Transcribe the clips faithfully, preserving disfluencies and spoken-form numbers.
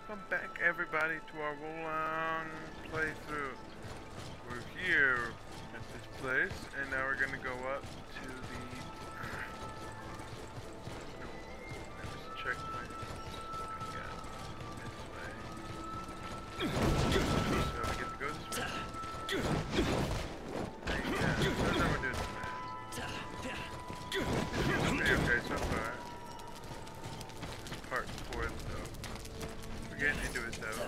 welcome back everybody to our long playthrough. We're here at this place, and now we're gonna go up to the... No, there was a checkpoint. Yeah, this way. So we get to go this way. And yeah, so that's how we're doing this way. Okay, okay, so far. Part four though. We're getting into it though.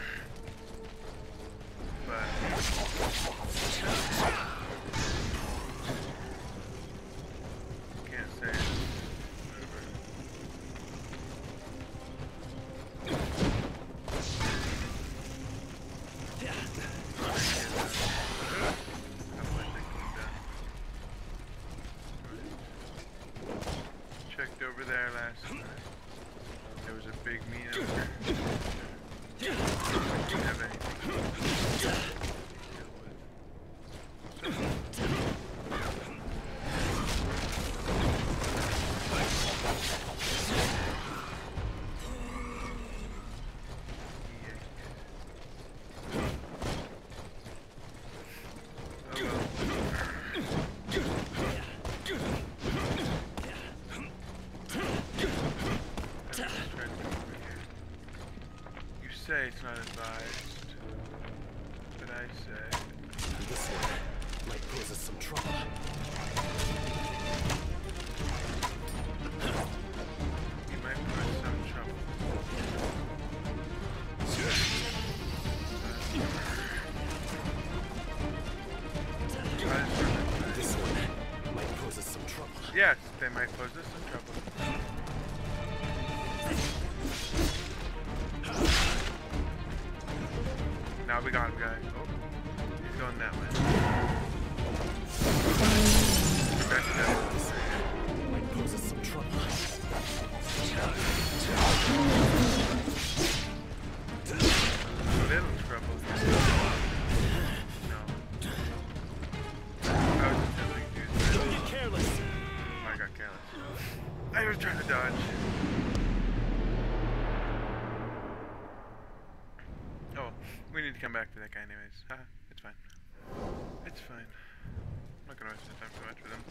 But can't say it. Whatever. Checked over there last time. There was a big meat over here. Didn't have anything to deal with. So, say it's not advised, but I say this one might pose us some trouble. You might pose some trouble. This one might pose us some trouble. Yes, they might pose us some trouble. Now we got him, guys. Oh, he's going that way. Back to that one. Might pose us some trouble. Little trouble. No. I was attempting to do that. Don't get careless. I got careless. I was trying to dodge. We need to come back to that guy anyways. Haha, it's fine. It's fine. I'm not gonna waste the time too much with him.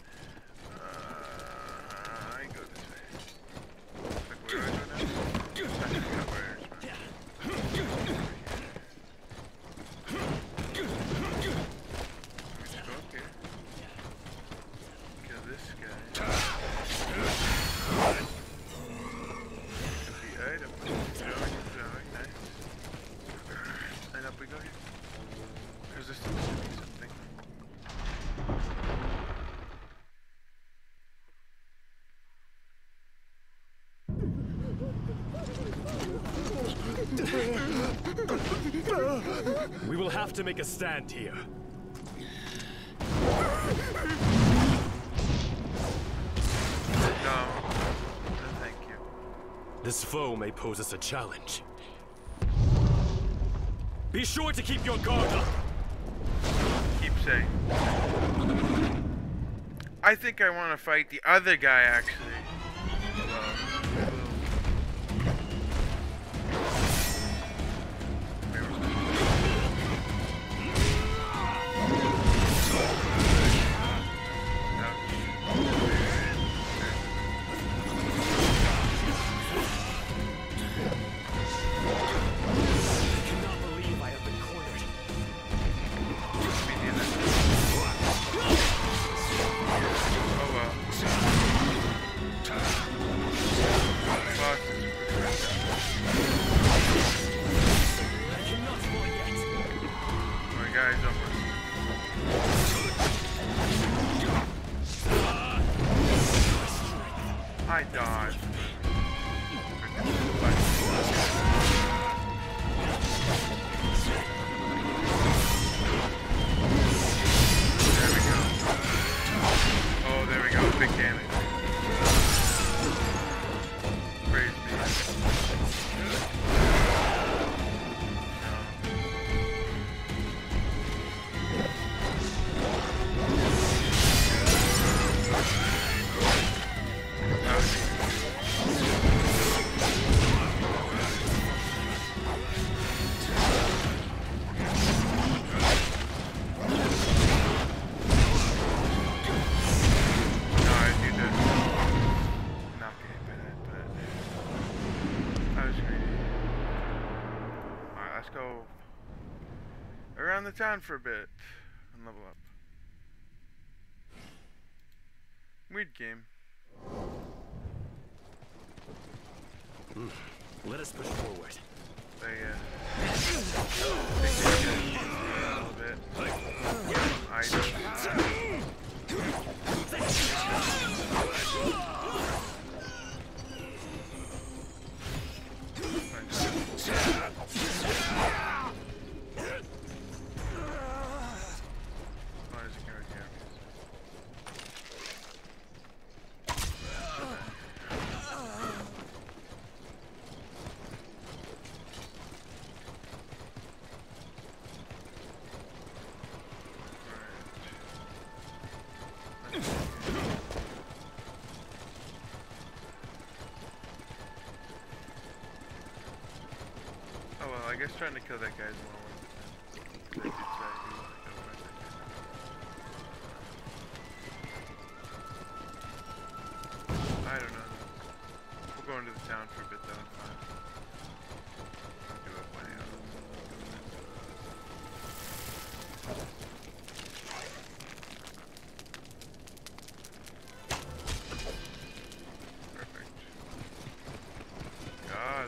Uh, I go this way. Like, where do I go now? I think I know where it's fine. Let me just go up here. Kill this guy. The item. Throwing, throwing, nice. And up we go here. Because there seems to be something. We will have to make a stand here. No. No, thank you. This foe may pose us a challenge. Be sure to keep your guard up. Keep saying. I think I want to fight the other guy, actually. go around the town for a bit and level up. Weird game. Mm. Let us push forward. They, uh, they take it a little bit. I don't. I guess trying to kill that guy's more worth it. I don't know. We'll go into the town for a bit though and find. I'll give up my uh, perfect. God.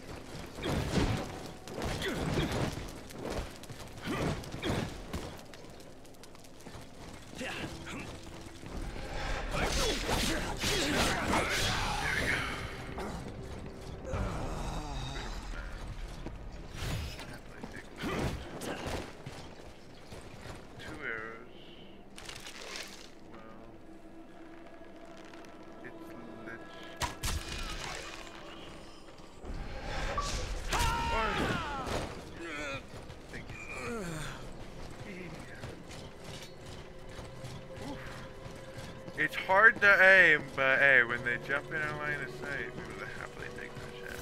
It's hard to aim, but hey, when they jump in our line of sight, we would happily take that shot.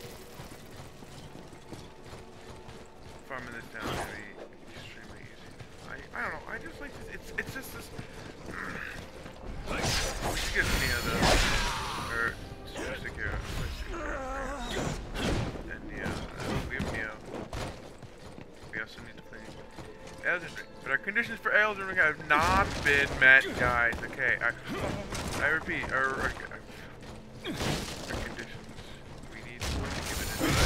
Farming this down is gonna be extremely easy. I I don't know. I just like this. It's it's just this. We should get Neo though, or Super Secure. And Neo. Uh, we have Neo. We also need to play Elden Ring. But our conditions for Elden Ring have not been met, guys. Okay, I, I repeat, our, our, our conditions. We need to give it a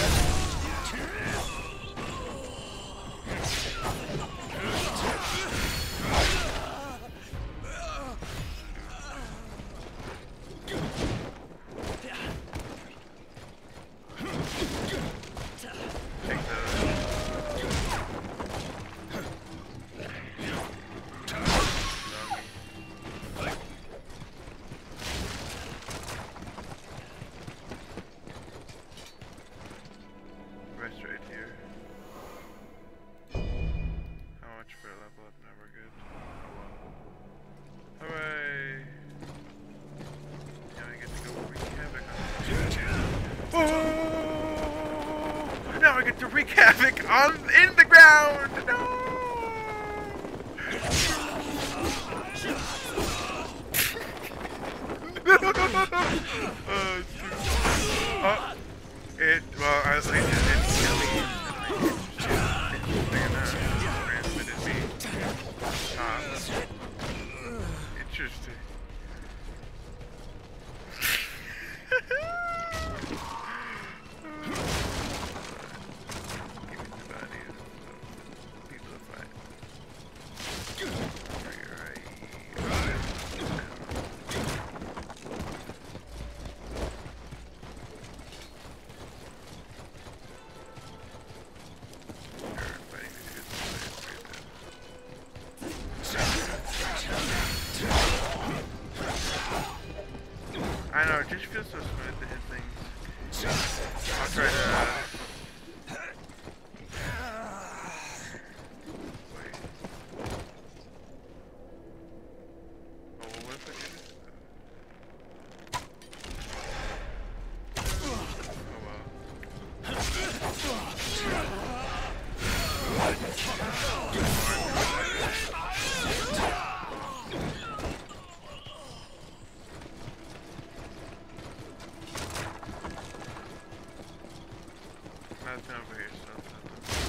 take those. Now I get to wreak havoc on in the ground. No. uh, oh, it well, I was like, it instantly transmitted me. Uh, interesting. I know, it just feels so smooth to hit things. I'll try to... Uh, wait. Oh, well, what if I do this? Oh, well. Nothing over here, so nothing.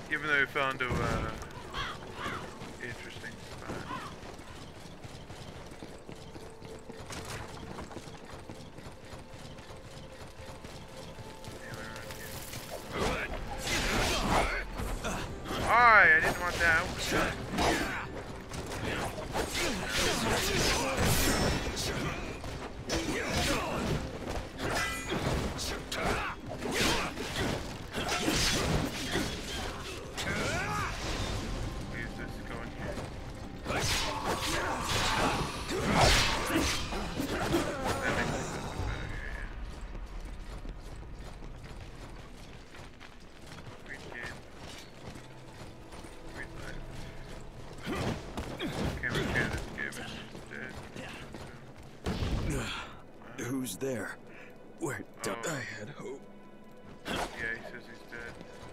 Even though we found a uh, interesting spot. Alright, I didn't want that. Who's there? Where do Oh. I had hope? Yeah, he says he's dead.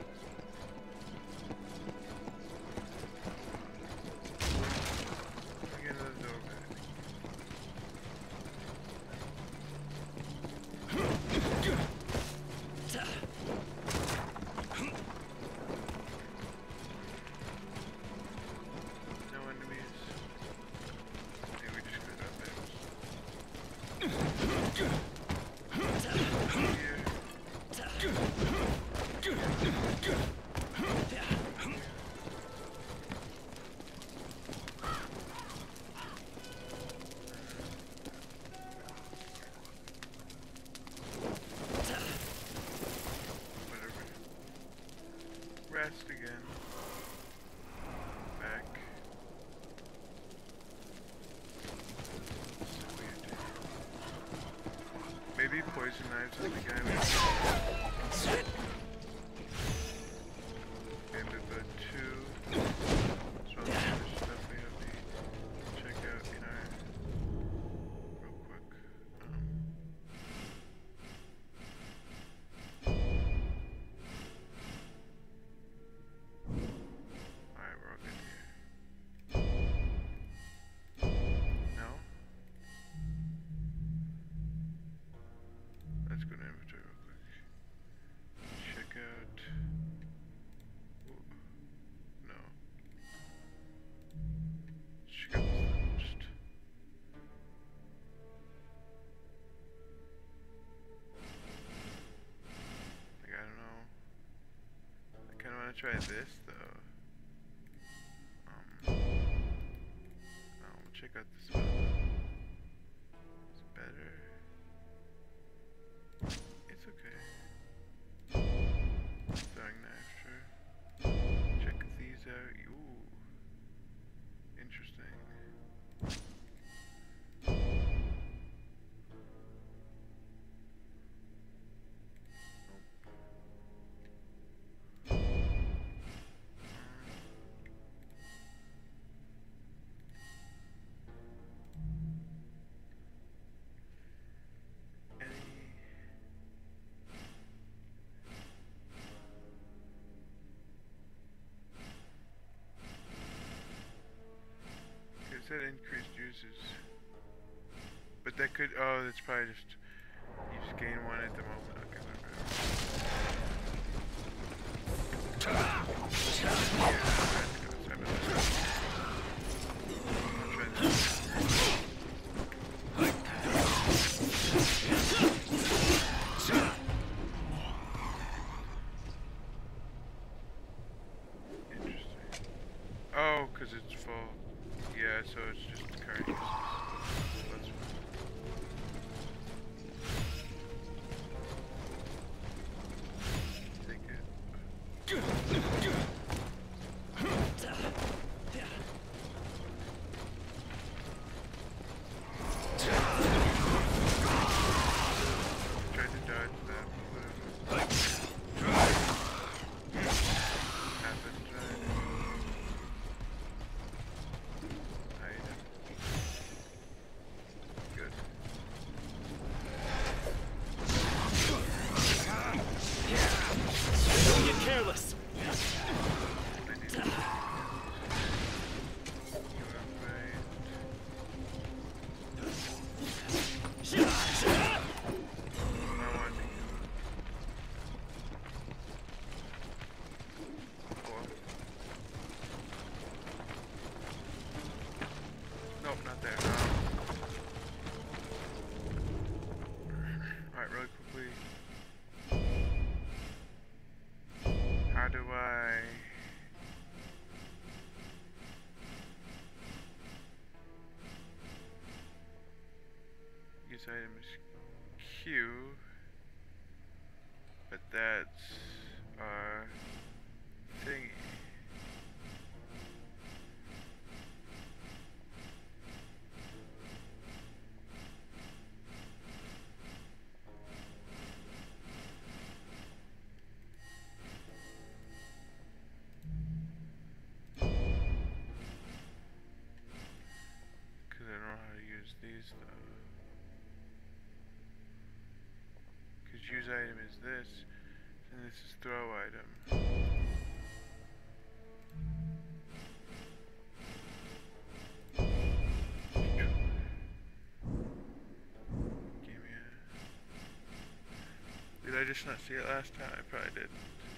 Let me get another door back. No enemies. Okay, we just got up there. Rest again. Back. So weird. Maybe poison knives on the guy we maybe but two. So there's stuff we have to check out in our real quick. Um, Alright, we're all good here. No? Let's go to inventory real quick. Check out. Ooh. No. Check out this first. Like, I don't know. I kind of want to try this though. Um. Oh, check out this one. It's better. It's okay. Throwing knife, sure. Check these out. Ooh. Interesting. Any it said increased uses. But that could, oh, that's probably just, you just gain one at the moment. Okay, whatever. Yeah, I'll try this. Interesting. Oh, because it's full. Yeah, so it's just current uses. That's fine. Take it. Tried to dodge that, but whatever. Happens, right? Hide. Good. You're careless. I need to. You are right. I want to. Cool. buy. Use item is Q, but that's our thingy. Because I don't know how to use these though. Because use item is this, and this is throw item. Give me a... Did I just not see it last time? I probably didn't.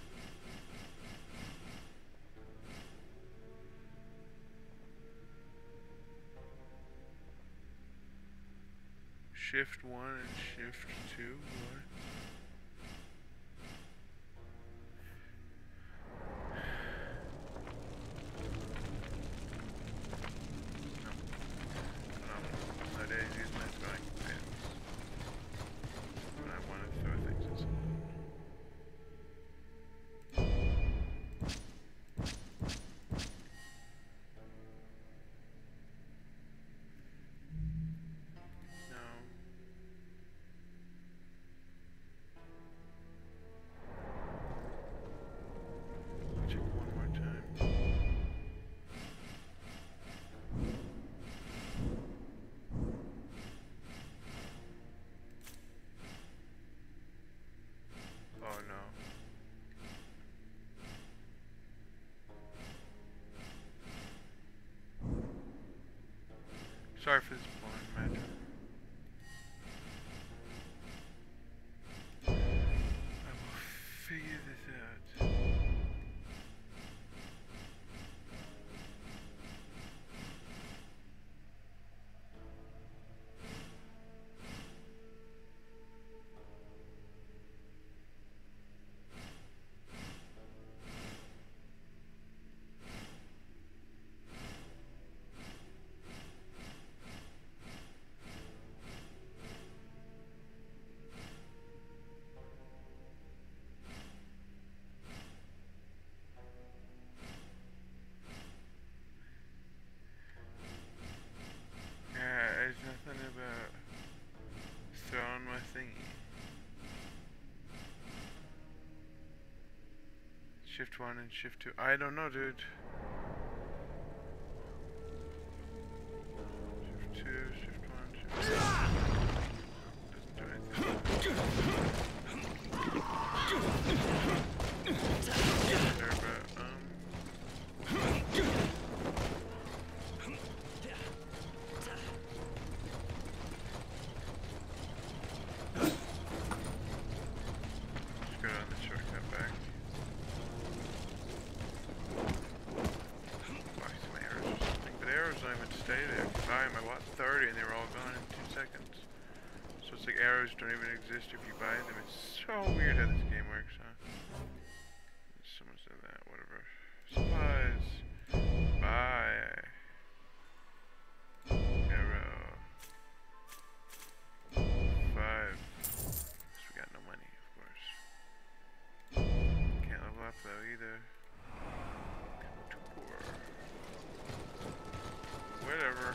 Shift one and shift two. What? Sorry for this boring matter. I will figure this out. Shift one and shift two. I don't know, dude. Shift two, shift one, shift two. Doesn't do anything. There, but, um. Just go down the shortcut back. Don't even stay there. If you buy them, I bought thirty and they were all gone in two seconds. So it's like arrows don't even exist if you buy them. It's so weird how this game works, huh? Someone said that, whatever. Supplies. Buy. Arrow. Five. Because we got no money, of course. Can't level up though either. Too poor. Whatever.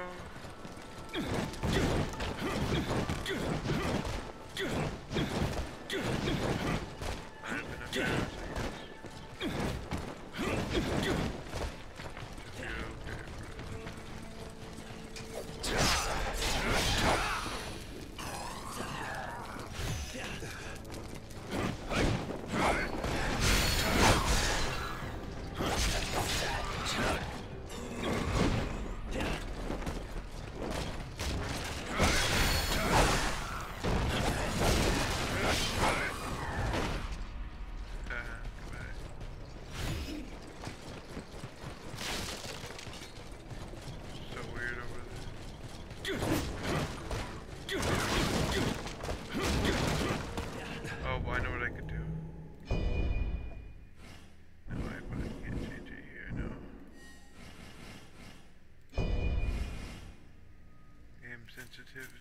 Sensitivity.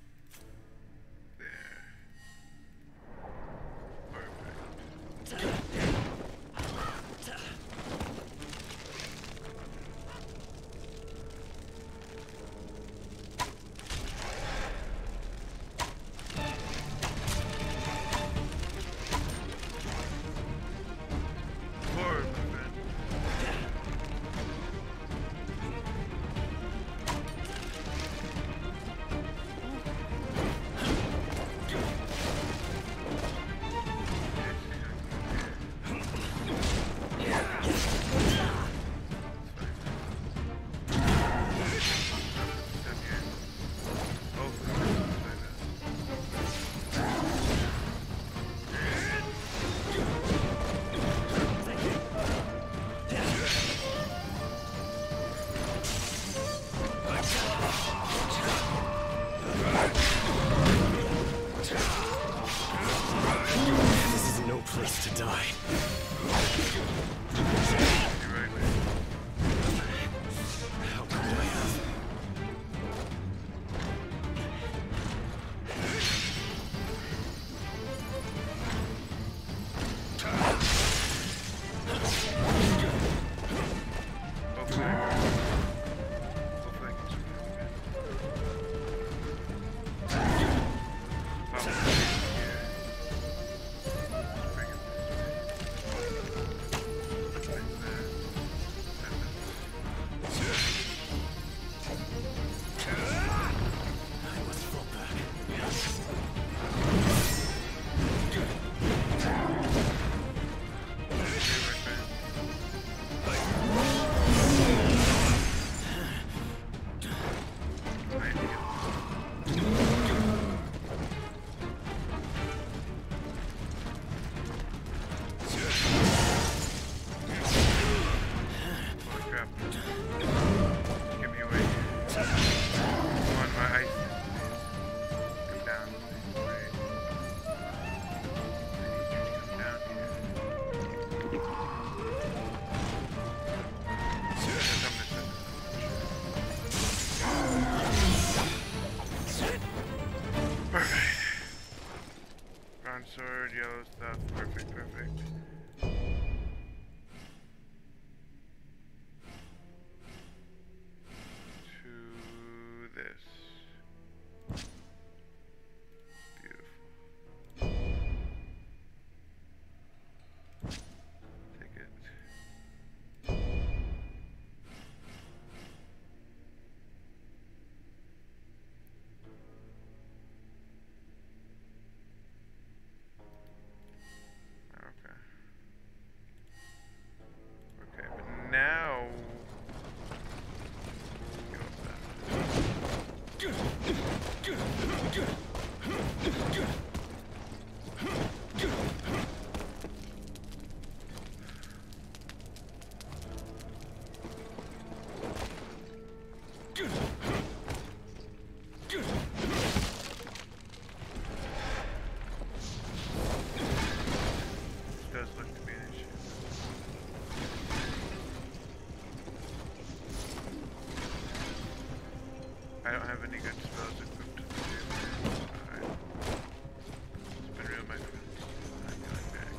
There. Perfect. Forward movement. Sword, yellow stuff, perfect, perfect. To this. Beautiful. Take it. Now, does look to be an issue. I don't have any good spells equipped to do. Alright. It's been real, my friends. I'm going back.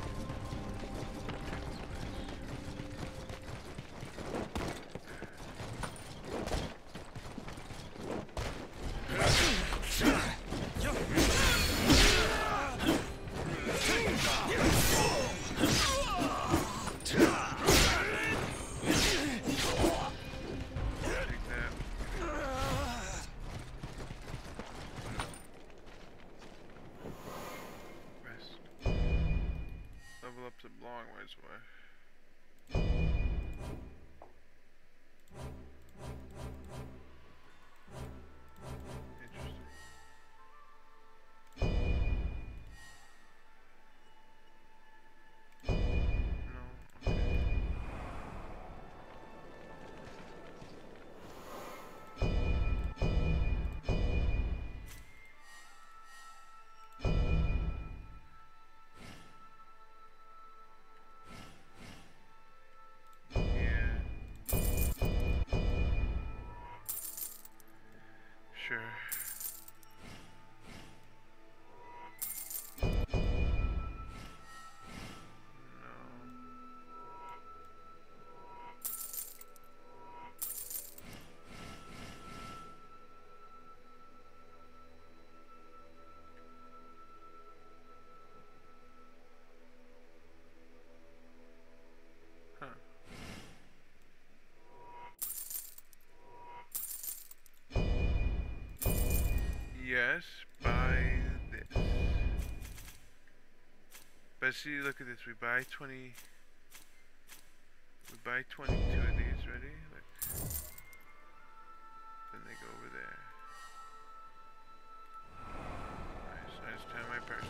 Sure. Yes, buy this. But see, look at this. We buy twenty. We buy twenty-two of these. Ready? Look. Then they go over there. Nice. I just turn my purse.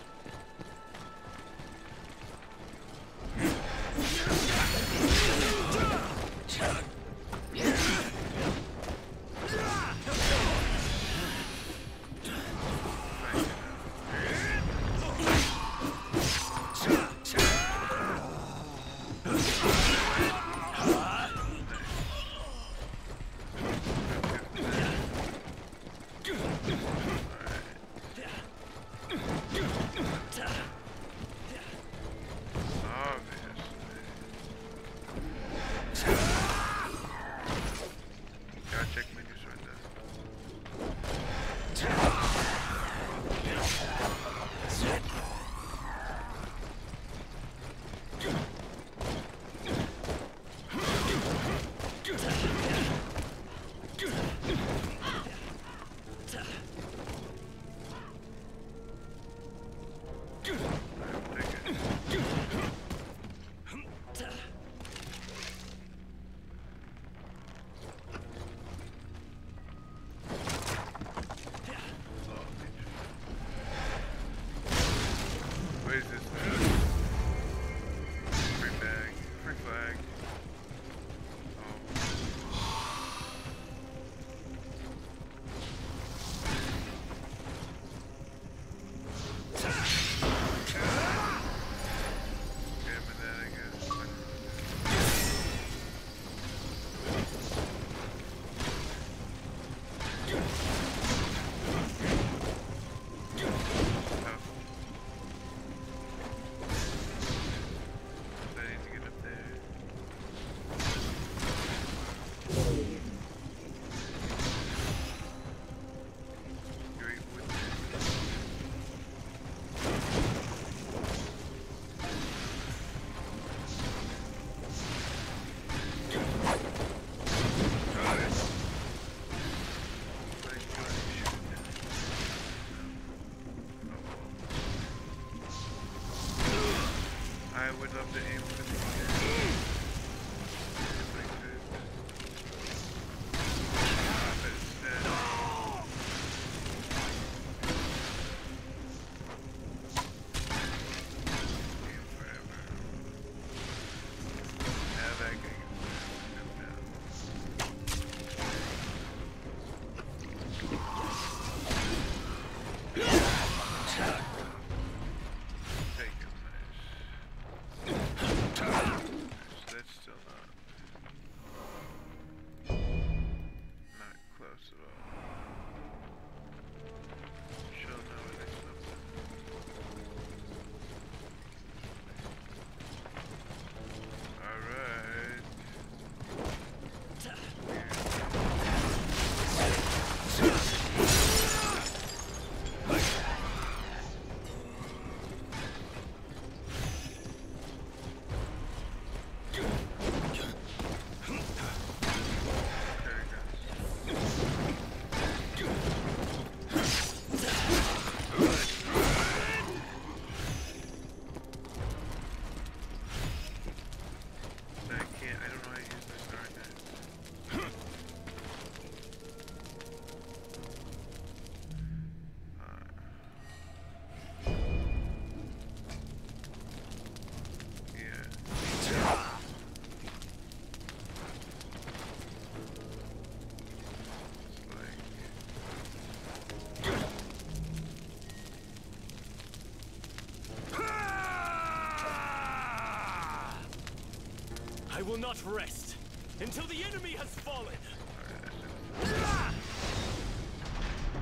I will not rest until the enemy has fallen.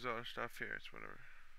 there's other stuff here. It's whatever.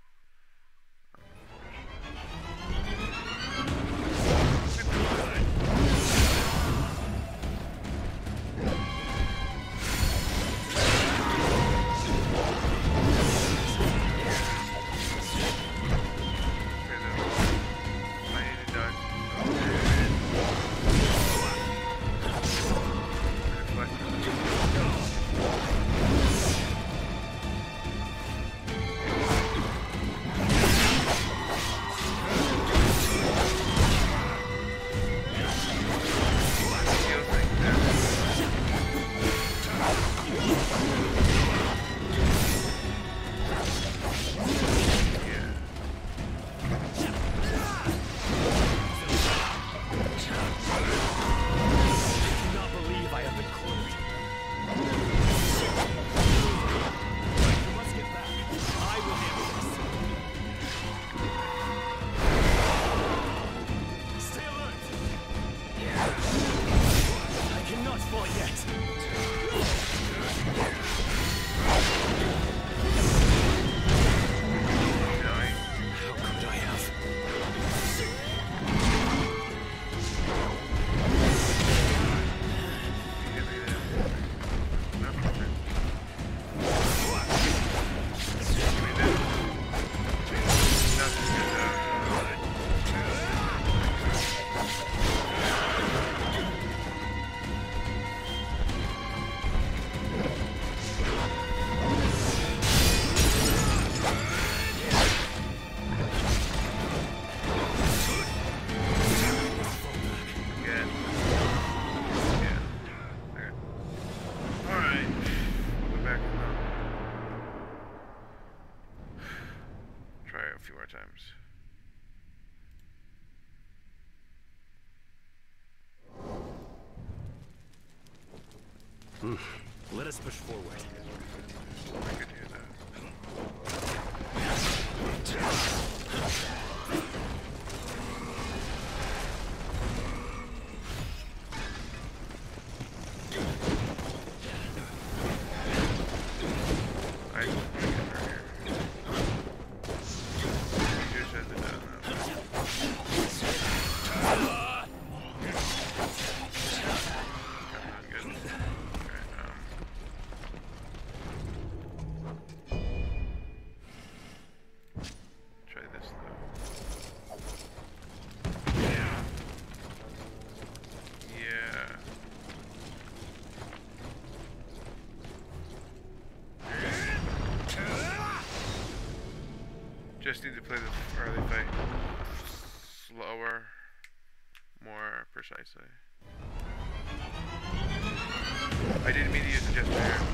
Let us push forward. I could hear that. I just want to get her here. You just had to know that. Just need to play this early fight slower, more precisely. I didn't mean to use the gesture.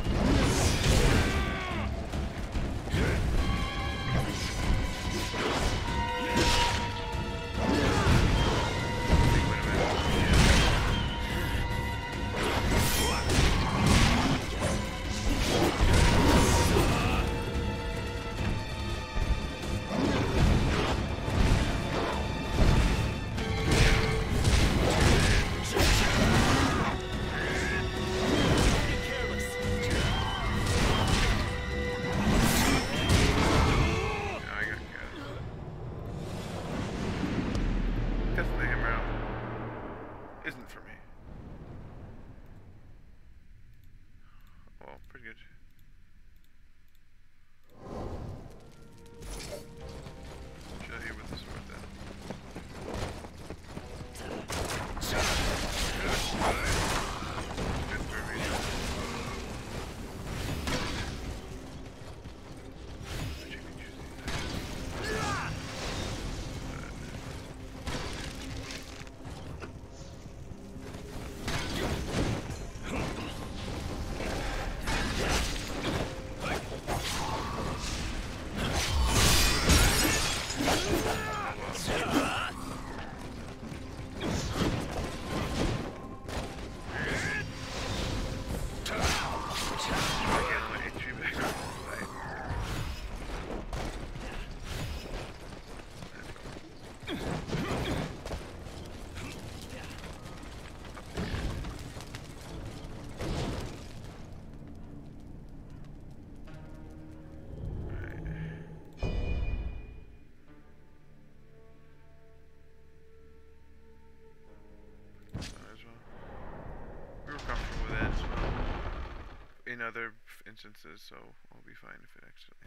in other instances, so I'll be fine if it actually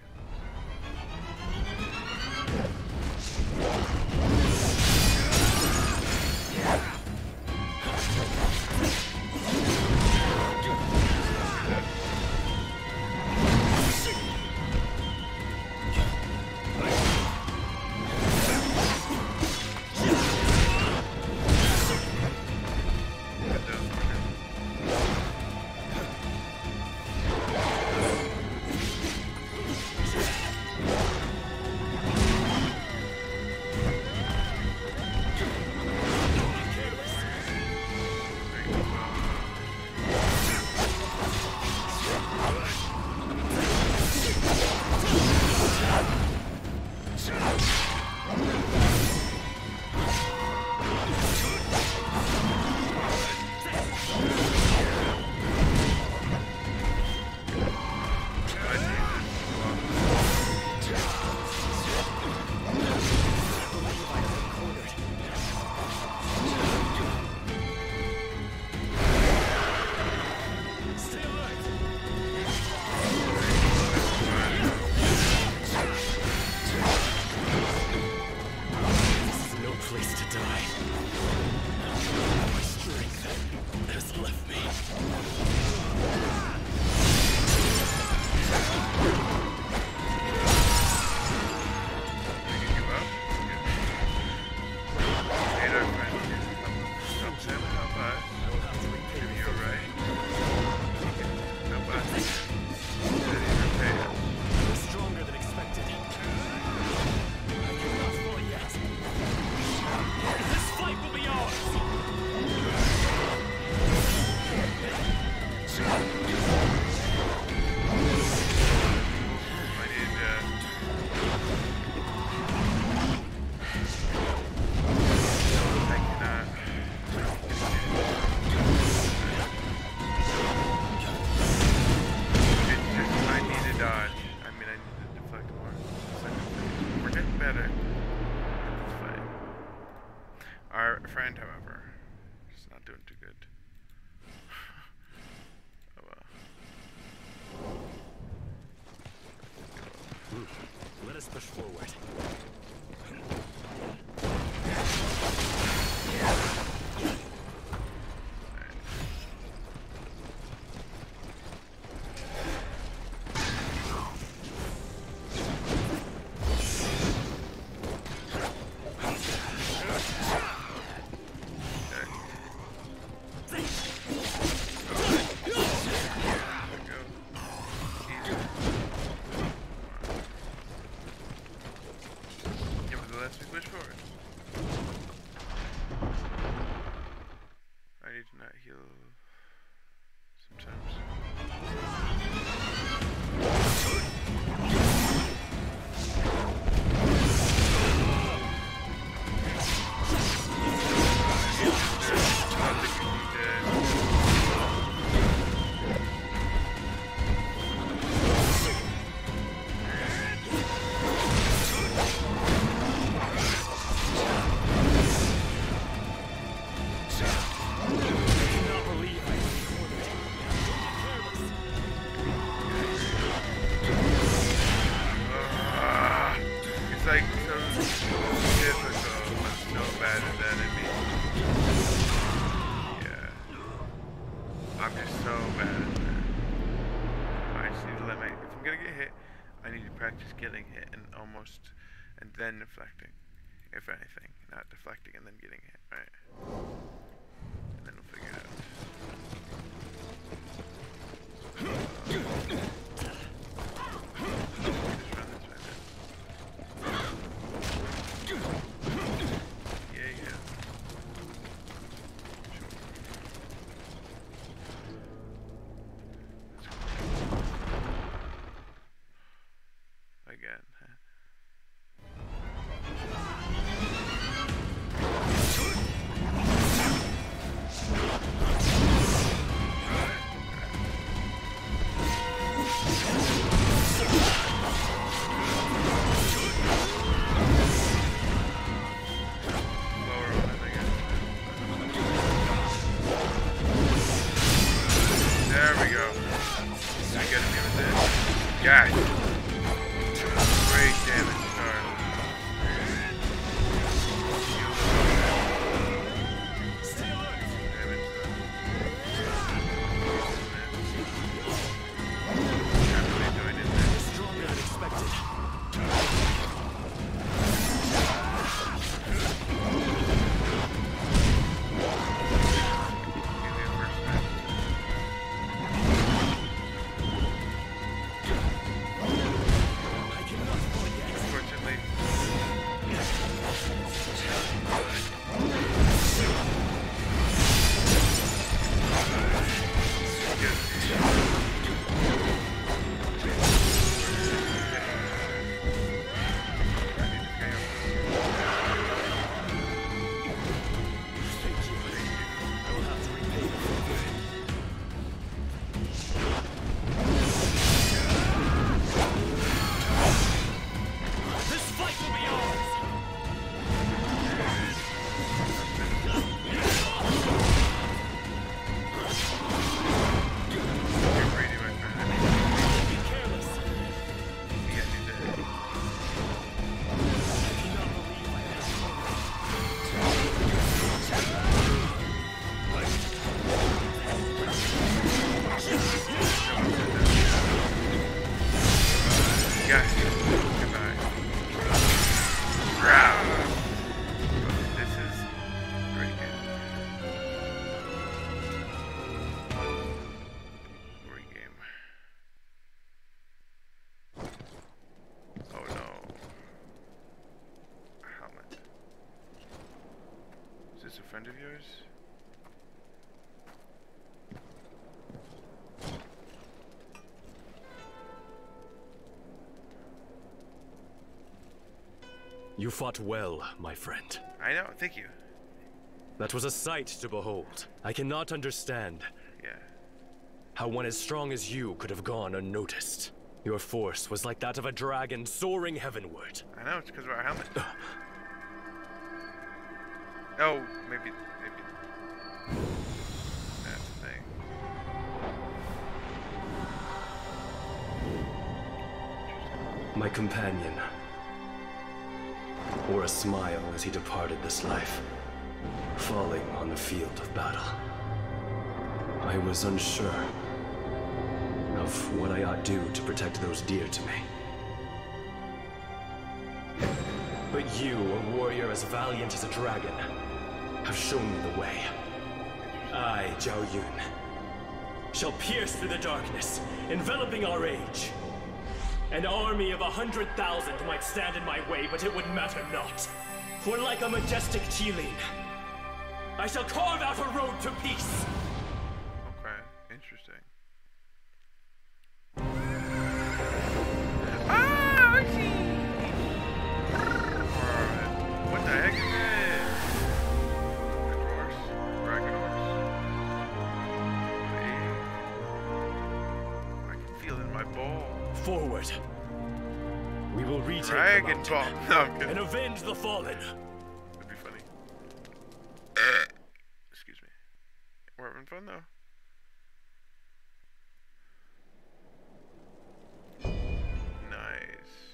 friend, however, is not doing too good. Oh well. Let us push forward. And then deflecting, if anything, not deflecting and then getting hit, right? And then we'll figure it out. Yeah, yeah. Again. Gosh. Great damage start. Stay alert. Damage start. Stronger than expected. A friend of yours? You fought well, my friend. I know, thank you. That was a sight to behold. I cannot understand Yeah. how one as strong as you could have gone unnoticed. Your force was like that of a dragon soaring heavenward. I know, it's because of our helmet. Oh, maybe, maybe. That's the thing. My companion wore a smile as he departed this life, falling on the field of battle. I was unsure of what I ought do to protect those dear to me. But you, a warrior as valiant as a dragon, have shown me the way. I, Zhao Yun, shall pierce through the darkness, enveloping our age. An army of a hundred thousand might stand in my way, but it would matter not. For like a majestic Caeln, I shall carve out a road to peace. Okay, interesting. Ah, I see. Alright, what the heck is this? Red horse, dragon horse. Hey. I can feel it in my ball. Forward. We will retake Dragon the ball. mountain No, I'm kidding. and avenge the fallen. That'd be funny. Excuse me. We're having fun though. Nice.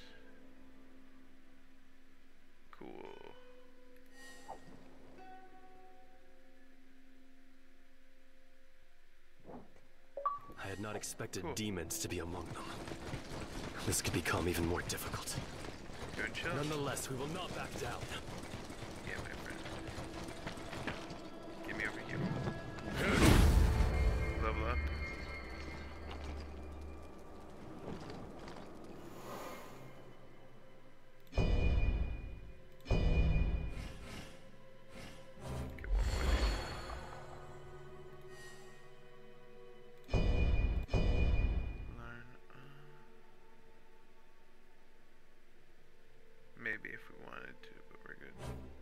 Cool. I had not expected Cool. demons to be among them. This could become even more difficult. Doing chill. Nonetheless, we will not back down. Yeah, my friend. Get me over here. Level up. Get one more of these. Learn. Uh, maybe if we wanted to, but we're good.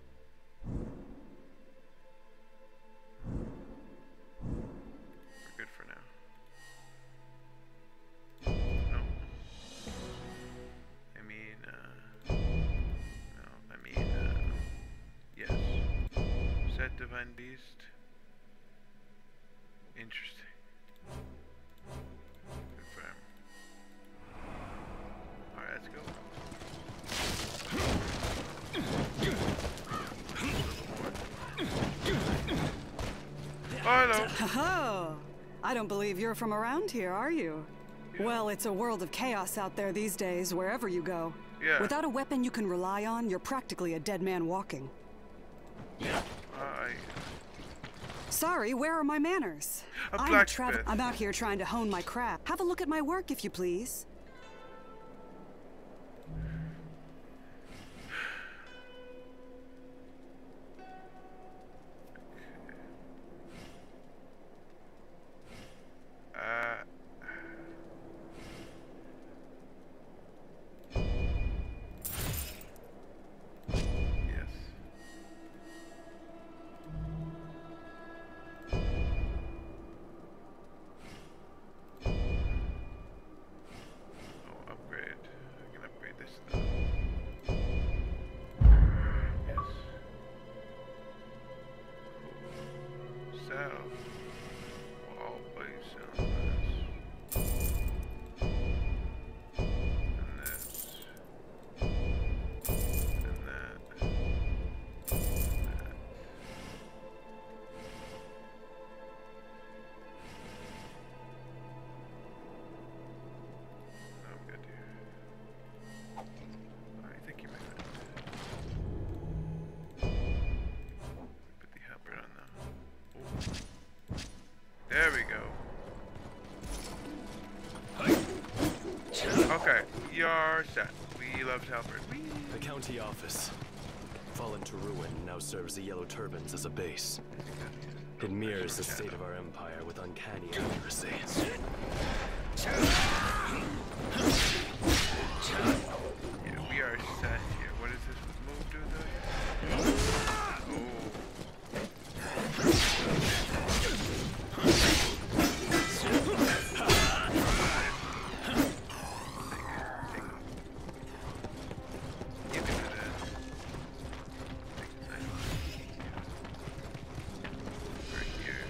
We're good for now. No. I mean, uh, no, I mean, uh, yes. Set Divine Beast. Interesting. Confirm. Oh, I don't believe you're from around here, are you? Yeah. Well, it's a world of chaos out there these days, wherever you go. Yeah. Without a weapon you can rely on, you're practically a dead man walking. I... Sorry, where are my manners? A I'm, a blacksmith. tra I'm out here trying to hone my craft. Have a look at my work, if you please. Uh... Yes. Oh, upgrade. I can upgrade this stuff. Yes. Cool. Sell. Well, I'll buy you sell this. And this. And that. And that. No, I'm good here. I think you might. Put the helper on now. Oh. There we go. Okay, you're set. We love helpers. We The county office, fallen to ruin, now serves the Yellow Turbans as a base. It mirrors the state of our empire with uncanny accuracy. Yeah, we are set here. What does this move do though? You can do that. Right here.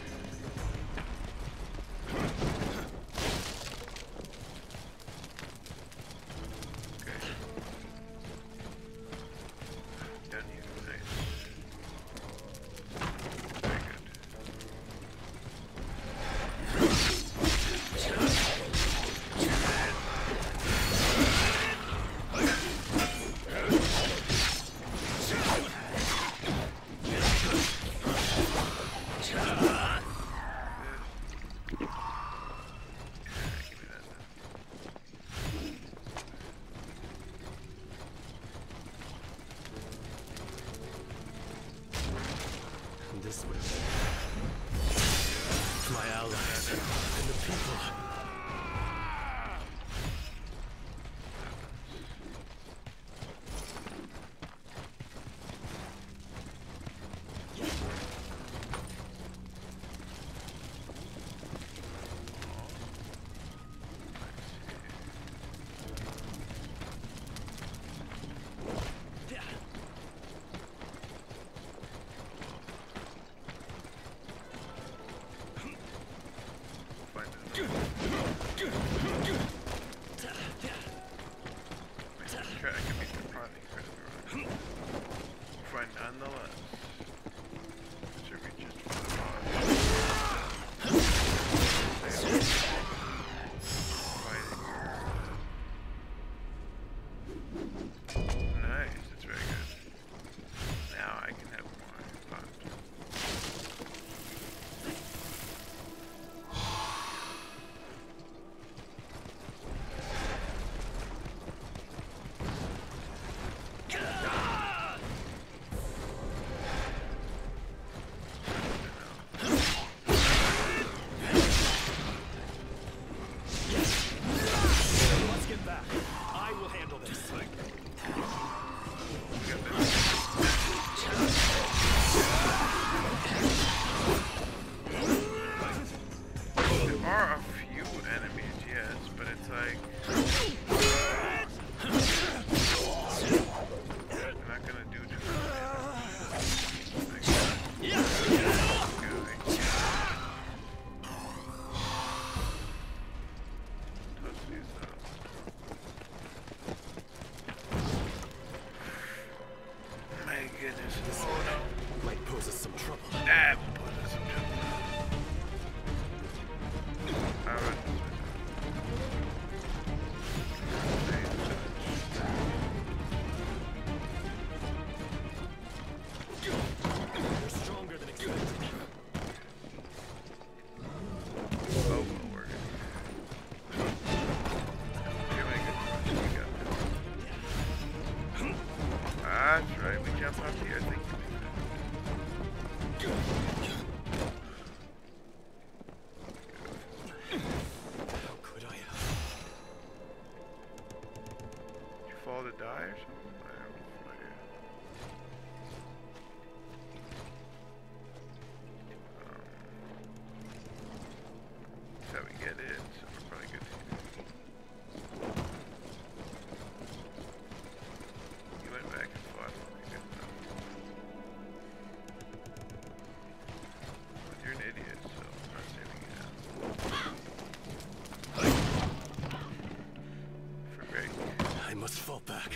Okay. Down here, nice. Very good. And this would have been my allies and the people. This might pose us some trouble. That will put us in trouble. up top here, thank you. How could I have? Did you fall to die or something? I have no idea. Um, that's how we get in, so we're probably good here. You went back and fought. Okay, good enough. But you're an idiot, so I'm not saving you now. For break. I must fall back.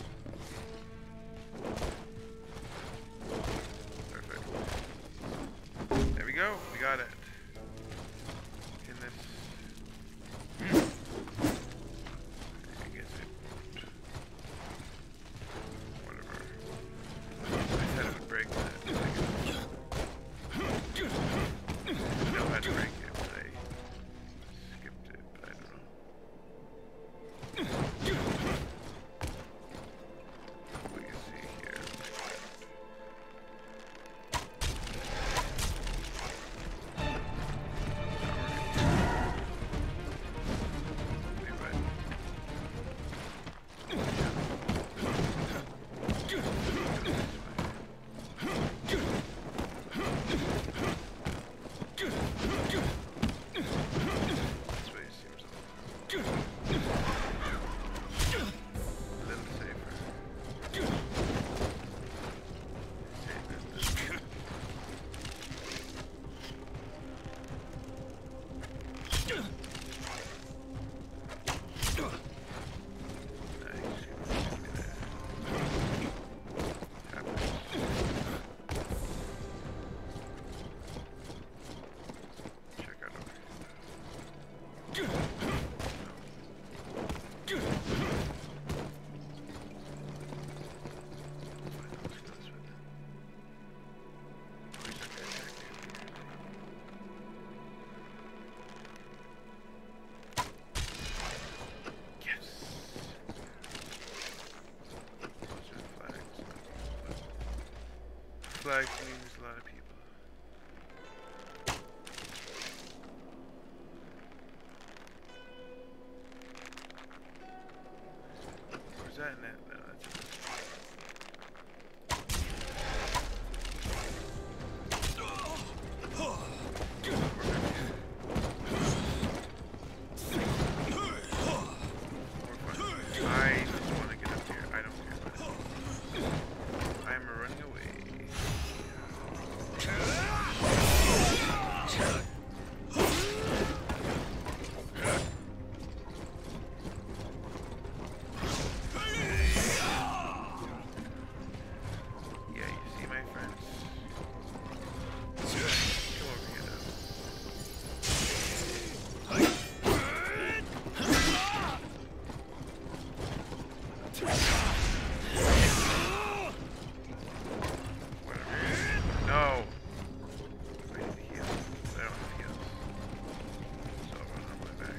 Perfect. There we go. We got it. In this. I guess it won't. Whatever. I said it would break that. I know how to break it, but I skipped it, but I don't know. We can see here. This way seems a little safer. Save it. Nice. Happens. Check out over here. Yes. Those are flags. Flags means a lot of people. Where's that net? No, that's it. I just want to get up here. I don't care. I'm running away. Yeah, you see my friends? Come over here now. Whatever. No! I need to heal. I don't have heals. So I'll run on my back.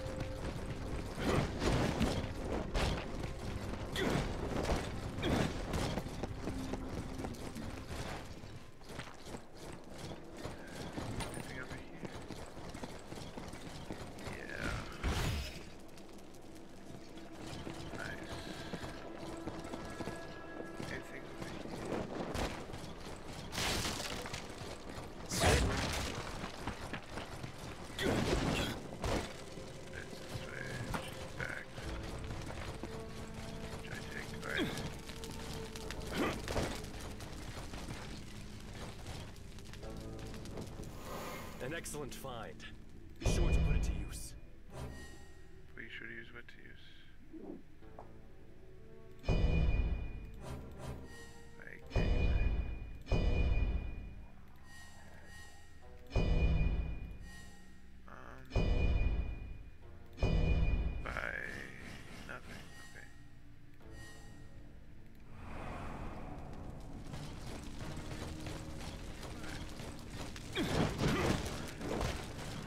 Anything over here? Yeah. Nice. Anything over here? Let's switch back. Which I take, right? An excellent find. Be sure to put it to use. We should use what to use. I can't use it. Um, by nothing. Okay.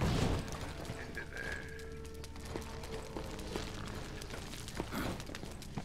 Into there.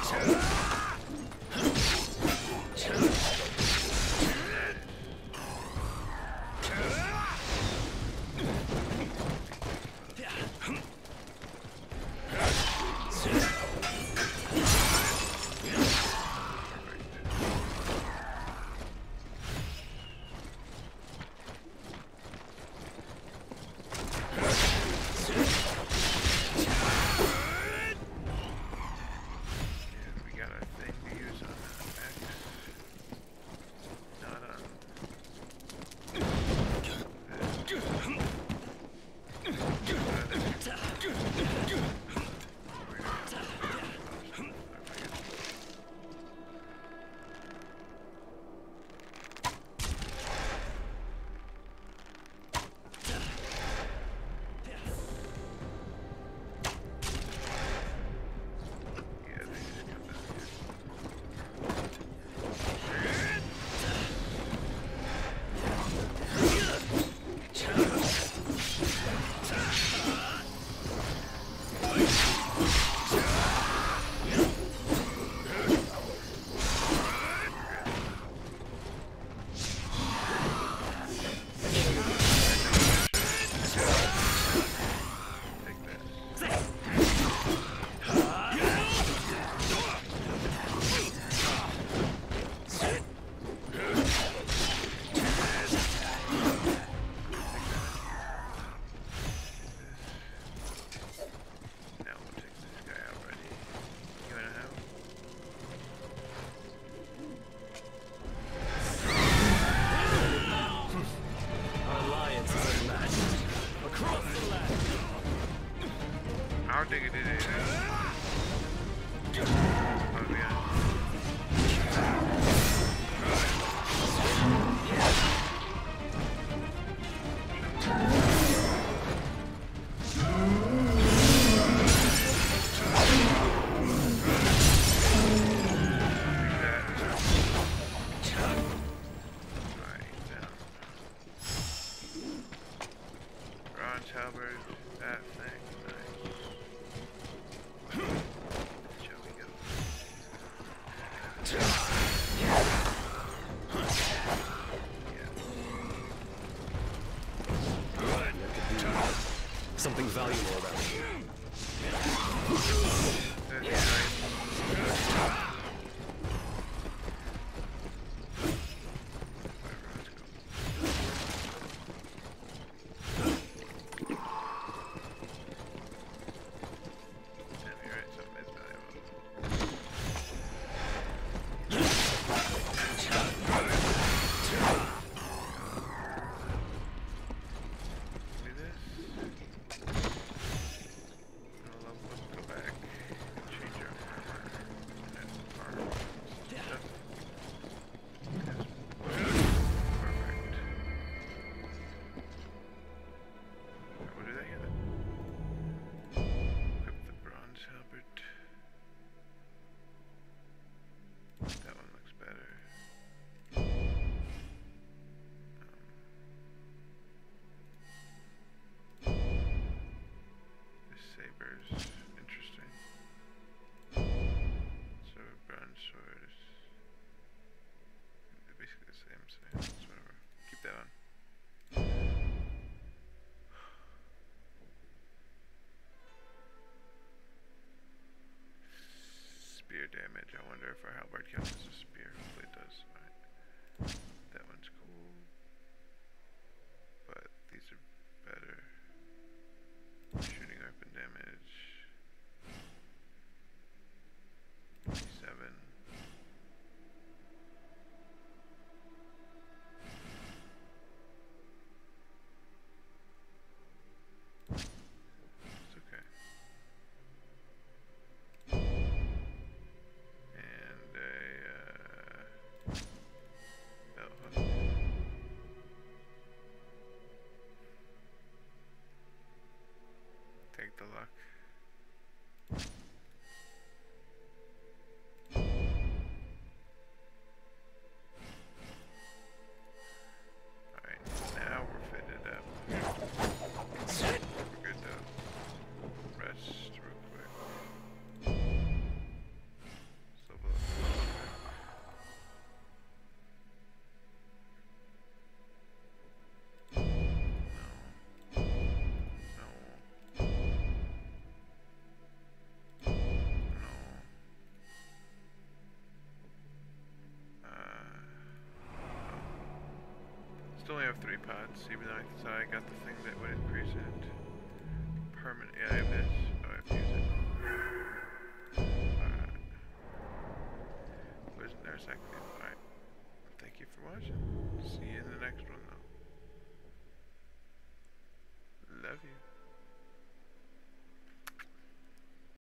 Something valuable about you. Damage. I wonder if our halberd counts as a spear. Hopefully it does. Alright. That one's cool. But these are better. Shooting weapon damage. Seven. have three pods, even though I thought I got the thing that would increase it. Permanent. Yeah, I have this. Oh, I have to use it. Alright. Wasn't there a second? Alright. Thank you for watching. See you in the next one, though.